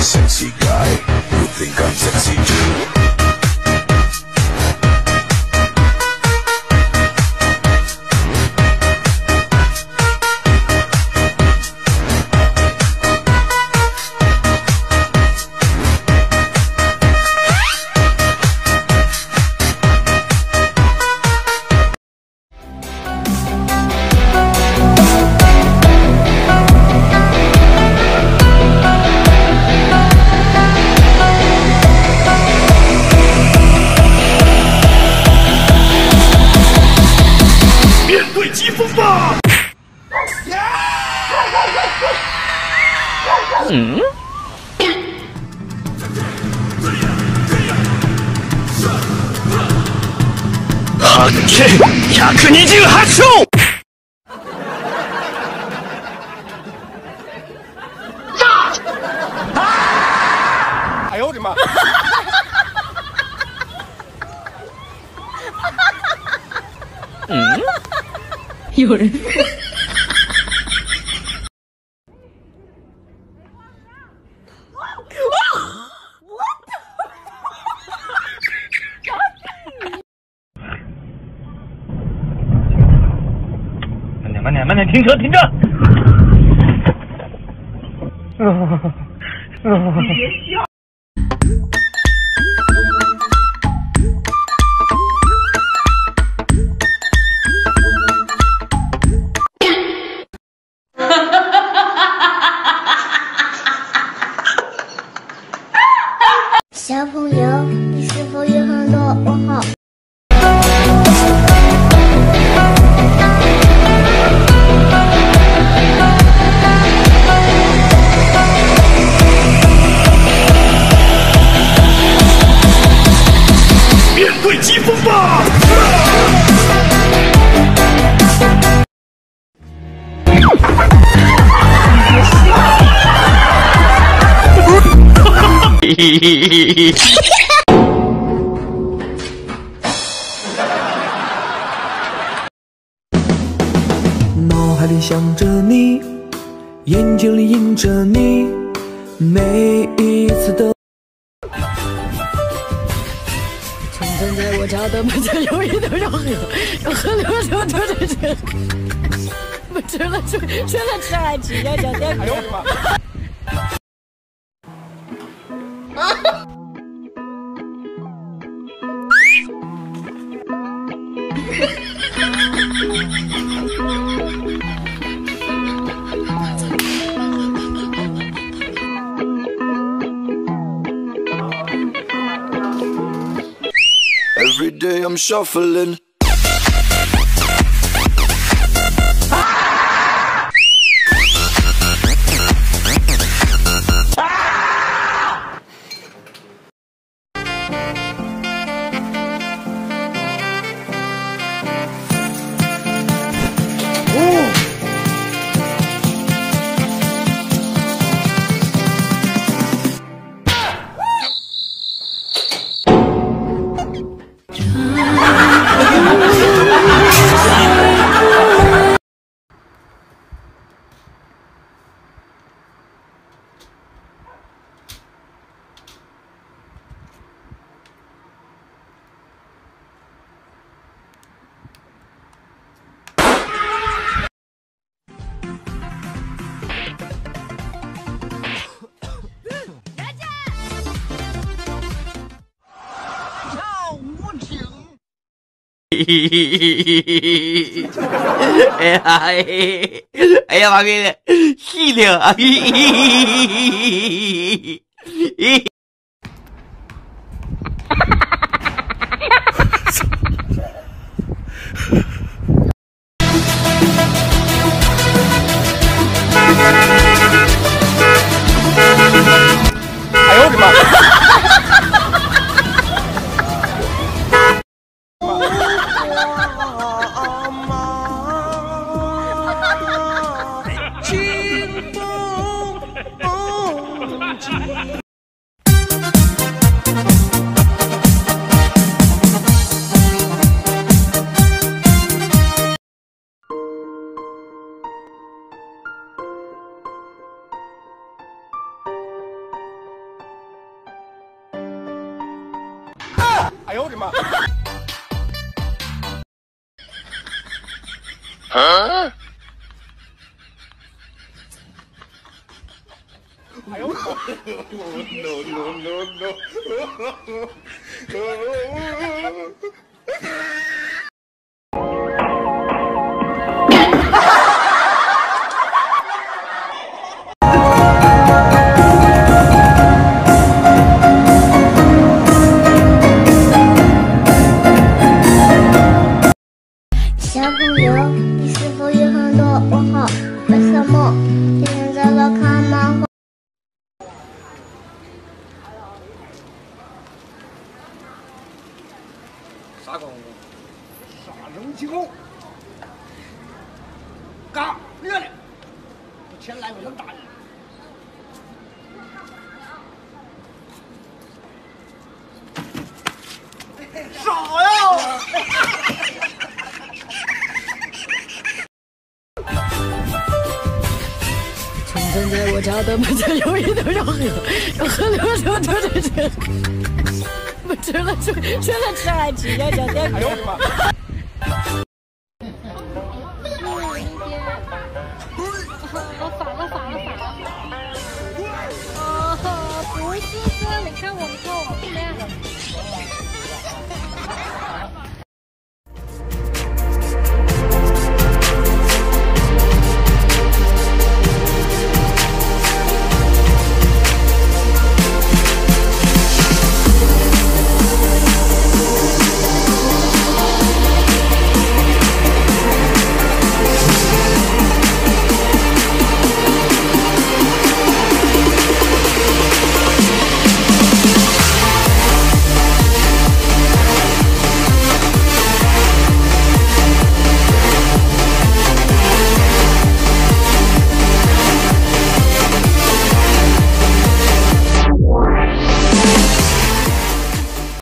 sexy guy. You think I'm sexy too? 嗯？発見128勝！ 哎呦我的妈！ 嗯？ 有人。 慢点，停车！ 你别笑。 小朋友，你是否有很多问号？ 面对疾风吧！ 脑海里想着你，眼睛里映着你，每一次的。 从前在我家的门前有一头小河，河流流着水，不吃了吃海吃呀，叫点哎呦我的妈！ Every day I'm shuffling. 哎呀妈逼，细灵啊！ 哎呦我的妈！ 哎呦我的妈！哎呦我的妈小朋友，你是否有很多问号？为什么天天在这看漫画？ 啥狗？杀人机构！嘎，热了！我前来我能打你。傻呀！ 从前在我家的门前有一头要河，要河流流着这，我吃了吃海鸡呀，小店。 哎呦我的妈！